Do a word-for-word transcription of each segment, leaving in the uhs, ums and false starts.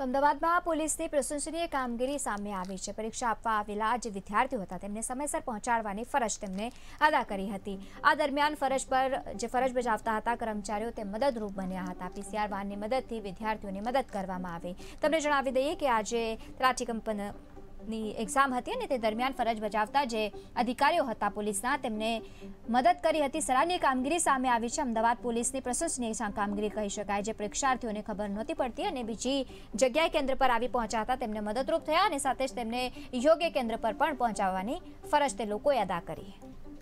તો અમદાવાદમાં પોલીસની પ્રશંસનીય કામગીરી સામે આવી છે। પરીક્ષા આપવા આવેલા જે વિદ્યાર્થીઓ હતા તેમને સમયસર પહોંચાડવાની ફરજ તેમને અદા કરી હતી। આ દરમિયાન ફરજ પર જે ફરજ બજાવતા હતા કર્મચારીઓ તે મદદરૂપ બન્યા હતા। પીસીઆર વાનની મદદથી વિદ્યાર્થીઓની મદદ કરવામાં આવી। તમને જણાવી દઈએ કે આજે તલાટી કંપની ની એક્ઝામ હતી અને તે દરમિયાન ફરજ બજાવતા જે અધિકારીઓ હતા પોલીસના તેમને મદદ કરી હતી। સરાહનીય કામગીરી સામે આવી છે। અમદાવાદ પોલીસની પ્રશંસનીય કામગીરી કહી શકાય। જે પરીક્ષાર્થીઓને ખબર નહોતી પડતી અને બીજી જગ્યાએ કેન્દ્ર પર આવી પહોંચ્યા હતા તેમને મદદરૂપ થયા અને સાથે જ તેમને યોગ્ય કેન્દ્ર પર પણ પહોંચાડવાની ફરજ તે લોકોએ અદા કરી।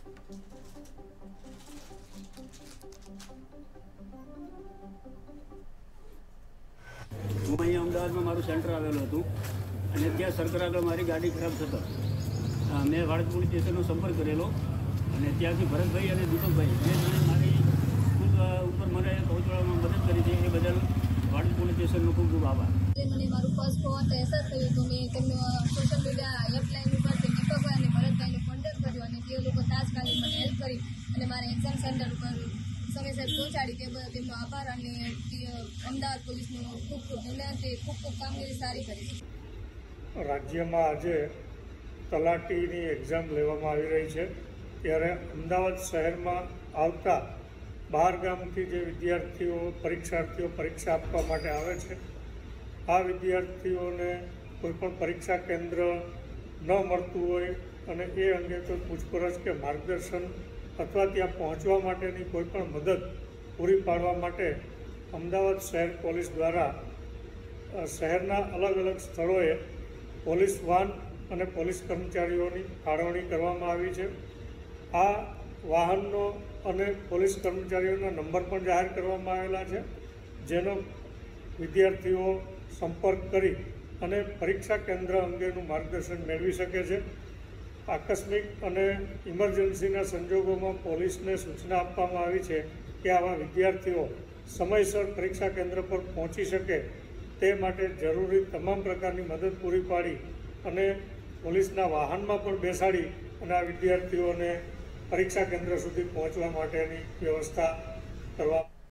હું અહીંયા અમદાવાદમાં મારું સેન્ટર આવેલું હતું અને ત્યાં સર્કલ આગળ મારી ગાડી ખરાબ થતાં મેં વાડજ પોલીસ સ્ટેશનનો સંપર્ક કરેલો અને ત્યાંથી ભરતભાઈ અને દીપકભાઈ બે જણે મારી ખૂબ ઉપર મને પહોંચવામાં મદદ કરી છે। એ બદલ વાડજ પોલીસ સ્ટેશનનો ખૂબ ખૂબ આભાર। મને મારું ફર્સ્ટ બહુ એસર થયું હતું। મેં તેમનો સોશિયલ મીડિયા હેલ્પલાઇન ઉપરથી દીપકભાઈ અને ભરતભાઈનો કોન્ટેક્ટ કર્યો અને તે લોકો તાત્કાલિક મને હેલ્પ કરી અને મારા એક્ઝામ સેન્ટર ઉપર સમયસર પહોંચાડી તે બદલ તેમનો આભાર અને અમદાવાદ પોલીસનો ખૂબ ખૂબ ધન્યવાદ। તે ખૂબ ખૂબ કામગીરી સારી કરી છે। રાજ્યમાં આજે તલાટીની એક્ઝામ લેવામાં આવી રહી છે ત્યારે અમદાવાદ શહેરમાં આવતા બહાર ગામથી જે વિદ્યાર્થીઓ પરીક્ષાર્થીઓ પરીક્ષા આપવા માટે આવે છે આ વિદ્યાર્થીઓને કોઈપણ પરીક્ષા કેન્દ્ર ન મળતું હોય અને એ અંગે કોઈ પૂછપરછ કે માર્ગદર્શન અથવા ત્યાં પહોંચવા માટેની કોઈપણ મદદ પૂરી પાડવા માટે અમદાવાદ શહેર પોલીસ દ્વારા શહેરના અલગ અલગ સ્થળોએ પોલીસ વાન અને પોલીસ કર્મચારીઓની ફાળવણી કરવામાં આવી છે। આ વાહનનો અને પોલીસ કર્મચારીઓના નંબર પણ જાહેર કરવામાં આવેલા છે જેનો વિદ્યાર્થીઓ સંપર્ક કરી અને પરીક્ષા કેન્દ્ર અંગેનું માર્ગદર્શન મેળવી શકે છે। આકસ્મિક અને ઇમરજન્સીના સંજોગોમાં પોલીસને સૂચના આપવામાં આવી છે કે આવા વિદ્યાર્થીઓ સમયસર પરીક્ષા કેન્દ્ર પર પહોંચી શકે તે માટે જરૂરી તમામ પ્રકારની મદદ પૂરી પાડી અને પોલીસના વાહનમાં પણ બેસાડી અને આ વિદ્યાર્થીઓને પરીક્ષા કેન્દ્ર સુધી પહોંચવા માટેની વ્યવસ્થા કરવા